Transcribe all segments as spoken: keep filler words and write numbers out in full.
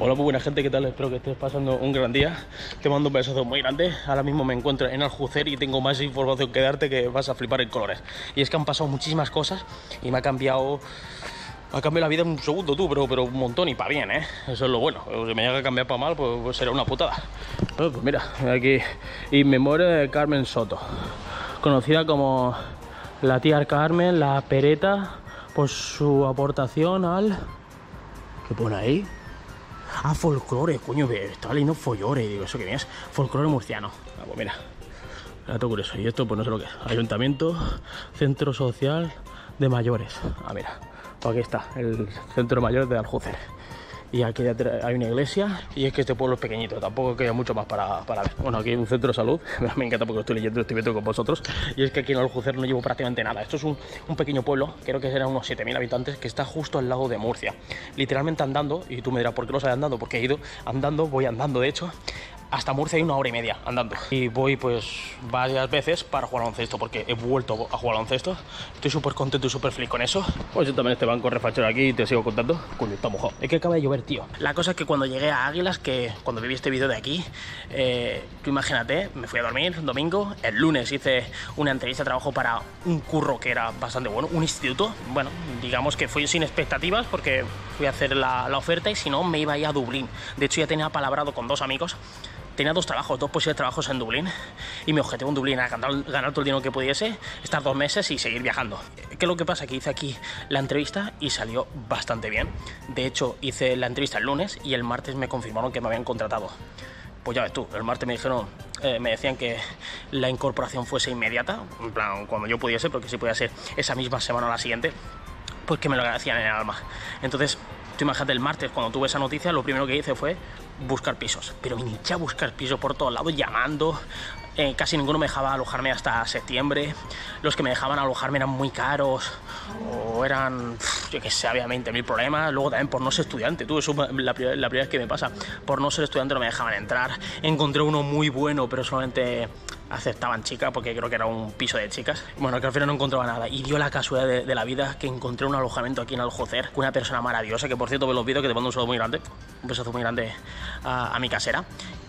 Hola, muy buena gente, ¿qué tal? Espero que estés pasando un gran día. Te mando un besazo muy grande. Ahora mismo me encuentro en Aljucer y tengo más información que darte que vas a flipar en colores. Y es que han pasado muchísimas cosas y me ha cambiado... Me ha cambiado la vida en un segundo, tú, pero, pero un montón y para bien, ¿eh? Eso es lo bueno. Si me llega a cambiar para mal, pues, pues será una putada. Bueno, pues mira, aquí... In memoria de Carmen Soto, conocida como la tía Carmen, la Pereta, por su aportación al... ¿Qué pone ahí? Ah, folclore, coño, estaba leyendo follore, digo, ¿eso qué es? Folclore murciano. Ah, pues mira, dato curioso. Y esto, pues no sé lo que es. Ayuntamiento, Centro Social de Mayores. Ah, mira, pues aquí está, el Centro Mayor de Aljucer. Y aquí hay una iglesia, y es que este pueblo es pequeñito, tampoco queda mucho más para, para ver. Bueno, aquí hay un centro de salud, me encanta porque lo estoy leyendo, estoy viendo con vosotros. Y es que aquí en Aljucer no llevo prácticamente nada. Esto es un, un pequeño pueblo, creo que serán unos siete mil habitantes, que está justo al lado de Murcia. Literalmente andando, y tú me dirás, ¿por qué lo sabes andando? Porque he ido andando, voy andando de hecho. Hasta Murcia hay una hora y media andando. Y voy pues varias veces para jugar al baloncesto, porque he vuelto a jugar al baloncesto. Estoy súper contento y súper feliz con eso. Pues yo también este banco refachero aquí y te sigo contando. Coño, está mojado. Es que acaba de llover, tío. La cosa es que cuando llegué a Águilas, que cuando vi este vídeo de aquí, eh, tú imagínate, me fui a dormir un domingo. El lunes hice una entrevista de trabajo para un curro que era bastante bueno, un instituto. Bueno, digamos que fui sin expectativas porque fui a hacer la, la oferta y si no me iba a ir a Dublín. De hecho ya tenía palabrado con dos amigos. Tenía dos trabajos, dos posibles trabajos en Dublín y mi objetivo en Dublín era ganar, ganar todo el dinero que pudiese, estar dos meses y seguir viajando. ¿Qué es lo que pasa? Que hice aquí la entrevista y salió bastante bien. De hecho, hice la entrevista el lunes y el martes me confirmaron que me habían contratado. Pues ya ves tú, el martes me dijeron, eh, me decían que la incorporación fuese inmediata, en plan, cuando yo pudiese, porque si podía ser esa misma semana o la siguiente, pues que me lo agradecían en el alma. Entonces, tú imagínate, el martes, cuando tuve esa noticia, lo primero que hice fue buscar pisos. Pero me hinché a buscar pisos por todos lados, llamando. Eh, casi ninguno me dejaba alojarme hasta septiembre. Los que me dejaban alojarme eran muy caros o eran, yo qué sé, había veinte mil problemas. Luego también por no ser estudiante, tú, eso es la primera, la primera vez que me pasa. Por no ser estudiante no me dejaban entrar. Encontré uno muy bueno, pero solamente aceptaban chicas, porque creo que era un piso de chicas. Bueno, que al final no encontraba nada. Y dio la casualidad de, de la vida que encontré un alojamiento aquí en Aljucer con una persona maravillosa, que por cierto ve los vídeos, que te mando un saludo muy grande, un besazo muy grande a, a mi casera.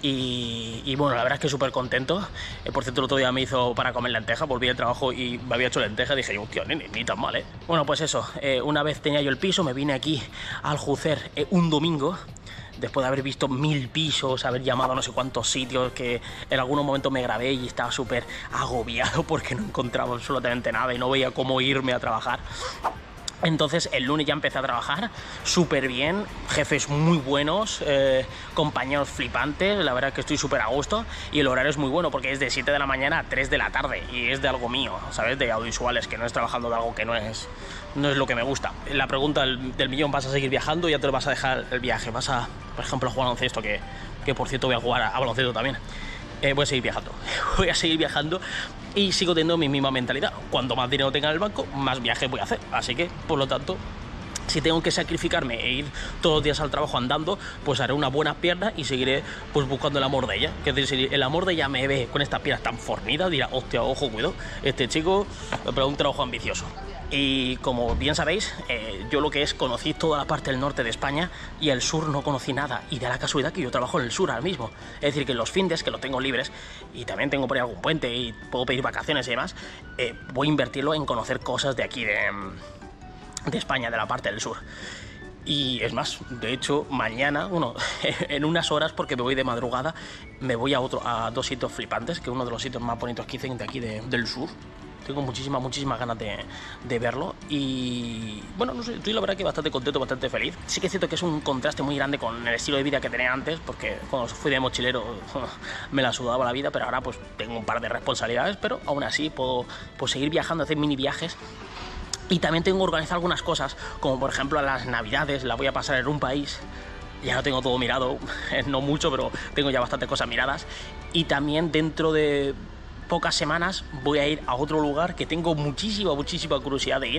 Y, y bueno, la verdad es que súper contento. Eh, por cierto, el otro día me hizo para comer lenteja, volví al trabajo y me había hecho lenteja. Dije yo, tío, ni, ni tan mal, ¿eh? Bueno, pues eso, eh, una vez tenía yo el piso, me vine aquí a Aljucer eh, un domingo. Después de haber visto mil pisos, haber llamado a no sé cuántos sitios, que en algunos momentos me grabé y estaba súper agobiado porque no encontraba absolutamente nada y no veía cómo irme a trabajar. Entonces el lunes ya empecé a trabajar súper bien, jefes muy buenos, eh, compañeros flipantes, la verdad es que estoy súper a gusto y el horario es muy bueno porque es de siete de la mañana a tres de la tarde y es de algo mío, ¿sabes? De audiovisuales, que no es trabajando de algo que no es, no es lo que me gusta. La pregunta del, del millón, ¿vas a seguir viajando o ya te lo vas a dejar el viaje? ¿Vas a, por ejemplo, a jugar a baloncesto? Que, que por cierto voy a jugar a, a baloncesto también. Eh, voy a seguir viajando, voy a seguir viajando y sigo teniendo mi misma mentalidad. Cuanto más dinero tenga en el banco, más viajes voy a hacer. Así que, por lo tanto, si tengo que sacrificarme e ir todos los días al trabajo andando, pues haré unas buenas piernas y seguiré pues buscando el amor de ella. Que es decir, si el amor de ella me ve con estas piernas tan fornidas, dirá, hostia, ojo, cuidado, este chico, pero un trabajo ambicioso. Y como bien sabéis, eh, yo lo que es, conocí toda la parte del norte de España y el sur no conocí nada. Y de la casualidad que yo trabajo en el sur ahora mismo. Es decir, que los findes, que los tengo libres, y también tengo por ahí algún puente y puedo pedir vacaciones y demás, eh, voy a invertirlo en conocer cosas de aquí de, de España, de la parte del sur. Y es más, de hecho, mañana, bueno, en unas horas, porque me voy de madrugada, me voy a, otro, a dos sitios flipantes, que es uno de los sitios más bonitos que hice de aquí de, del sur. Tengo muchísimas, muchísimas ganas de, de verlo y, bueno, no sé, estoy la verdad que bastante contento, bastante feliz. Sí que es cierto que es un contraste muy grande con el estilo de vida que tenía antes, porque cuando fui de mochilero me la sudaba la vida, pero ahora pues tengo un par de responsabilidades, pero aún así puedo, puedo seguir viajando, hacer mini viajes. Y también tengo que organizar algunas cosas, como por ejemplo a las navidades, las voy a pasar en un país. Ya lo tengo todo mirado, no mucho, pero tengo ya bastantes cosas miradas. Y también dentro de pocas semanas voy a ir a otro lugar que tengo muchísima, muchísima curiosidad de ir.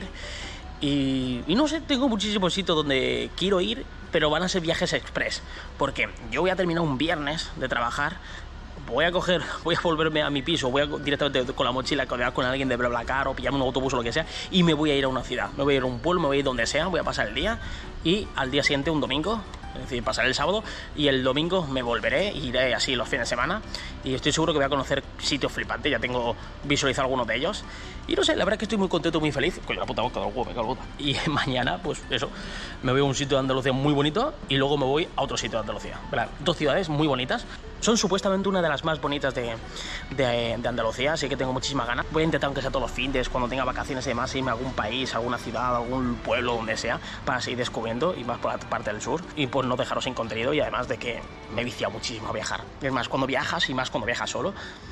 Y, y no sé, tengo muchísimos sitios donde quiero ir, pero van a ser viajes express. Porque yo voy a terminar un viernes de trabajar, voy a coger, voy a volverme a mi piso, voy a directamente con la mochila, con, con alguien de BlaBlaCar o pillarme un autobús o lo que sea, y me voy a ir a una ciudad. Me voy a ir a un pueblo, me voy a ir donde sea, voy a pasar el día y al día siguiente, un domingo, es decir, pasaré el sábado y el domingo me volveré, iré así los fines de semana y estoy seguro que voy a conocer sitios flipantes, ya tengo visualizado algunos de ellos y no sé, la verdad es que estoy muy contento, muy feliz. Coño, la puta boca del huevo, me cago en la puta. Y mañana, pues eso, me voy a un sitio de Andalucía muy bonito y luego me voy a otro sitio de Andalucía, ¿verdad? Dos ciudades muy bonitas, son supuestamente una de las más bonitas de, de, de Andalucía, así que tengo muchísimas ganas. Voy a intentar, aunque sea todos los fines, cuando tenga vacaciones y demás, irme a algún país, alguna ciudad, algún pueblo, donde sea, para seguir descubriendo y más por la parte del sur y pues no dejaros sin contenido, y además de que me he viciado muchísimo a viajar. Es más, cuando viajas y más cuando viajas solo,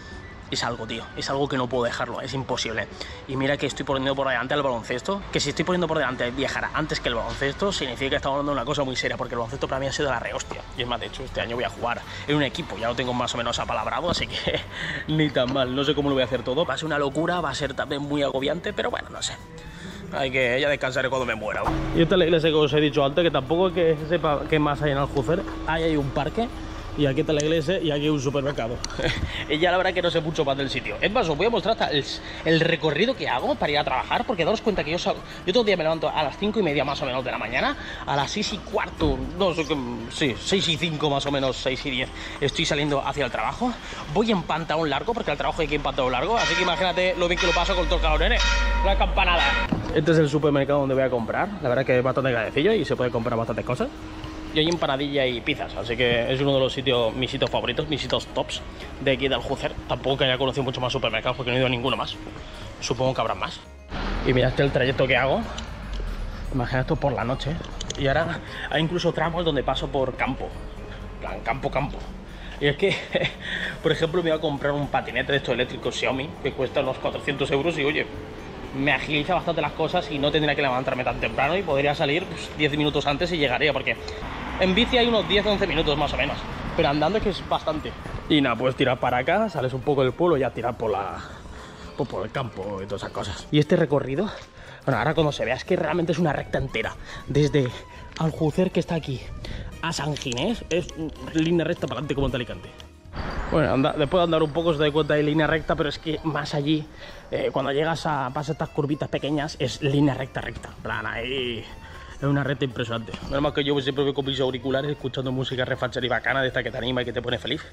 es algo, tío, es algo que no puedo dejarlo, es imposible. Y mira que estoy poniendo por delante el baloncesto, que si estoy poniendo por delante viajar antes que el baloncesto, significa que estamos hablando de una cosa muy seria, porque el baloncesto para mí ha sido la rehostia. Y es más, de hecho, este año voy a jugar en un equipo, ya lo tengo más o menos apalabrado, así que ni tan mal, no sé cómo lo voy a hacer todo. Va a ser una locura, va a ser también muy agobiante, pero bueno, no sé. Hay que ya descansaré cuando me muera. Y esta es la iglesia que os he dicho antes, que tampoco es que sepa qué más hay en Aljucer. Ahí hay un parque. Y aquí está la iglesia y aquí hay un supermercado. Y ya la verdad que no sé mucho más del sitio. Es más, os voy a mostrar hasta el, el recorrido que hago para ir a trabajar, porque daros cuenta que yo salgo, yo todo el día me levanto a las cinco y media más o menos de la mañana, a las seis y cuarto, no sé qué, sí, seis y cinco más o menos, seis y diez, estoy saliendo hacia el trabajo. Voy en pantalón largo, porque al trabajo hay que ir en pantalón largo, así que imagínate lo bien que lo paso con todo el calor, nene. La campanada. Este es el supermercado donde voy a comprar, la verdad que es bastante agradecido y se puede comprar bastantes cosas. Y hay empanadilla y pizzas, así que es uno de los sitios, mis sitios favoritos, mis sitios tops de aquí de Aljucer. Tampoco que haya conocido mucho más supermercados porque no he ido a ninguno más. Supongo que habrá más. Y mira, este es el trayecto que hago. Imagina esto por la noche. Y ahora hay incluso tramos donde paso por campo. Plan, campo, campo. Y es que, por ejemplo, me voy a comprar un patinete de estos eléctricos Xiaomi que cuesta unos cuatrocientos euros y oye, me agiliza bastante las cosas y no tendría que levantarme tan temprano y podría salir pues, diez minutos antes y llegaría, porque en bici hay unos diez a once minutos más o menos, pero andando es que es bastante. Y nada, puedes tirar para acá, sales un poco del pueblo y ya tirar por la pues, por el campo y todas esas cosas. Y este recorrido, bueno, ahora como se vea, es que realmente es una recta entera, desde Aljucer, que está aquí, a San Ginés, es línea recta para adelante como en Alicante. Bueno, anda, después de andar un poco se da cuenta de línea recta, pero es que más allí, eh, cuando llegas a pasar estas curvitas pequeñas, es línea recta, recta. En plan, ahí es una recta impresionante. Menos mal que yo siempre voy con mis auriculares escuchando música refachera y bacana, de esta que te anima y que te pone feliz.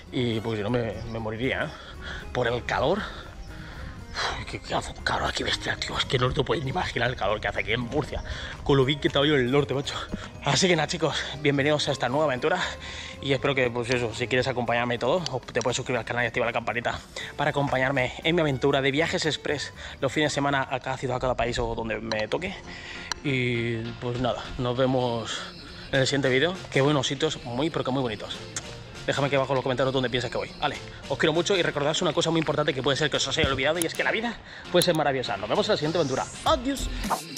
Y pues si no me, me moriría, ¿eh? Por el calor. Uf, que, que hace un calor aquí bestial, tío. Es que no te puedes ni imaginar el calor que hace aquí en Murcia, con lo bien que está hoy en el norte, macho. Así que nada, chicos, bienvenidos a esta nueva aventura. Y espero que, pues eso, si quieres acompañarme y todo, te puedes suscribir al canal y activar la campanita para acompañarme en mi aventura de viajes express los fines de semana a cada ciudad, a cada país o donde me toque. Y pues nada, nos vemos en el siguiente vídeo. Qué buenos sitios, muy pero que muy bonitos. Déjame aquí abajo en los comentarios dónde piensas que voy. Vale, os quiero mucho y recordaos una cosa muy importante que puede ser que os haya olvidado, y es que la vida puede ser maravillosa. Nos vemos en la siguiente aventura. Adiós.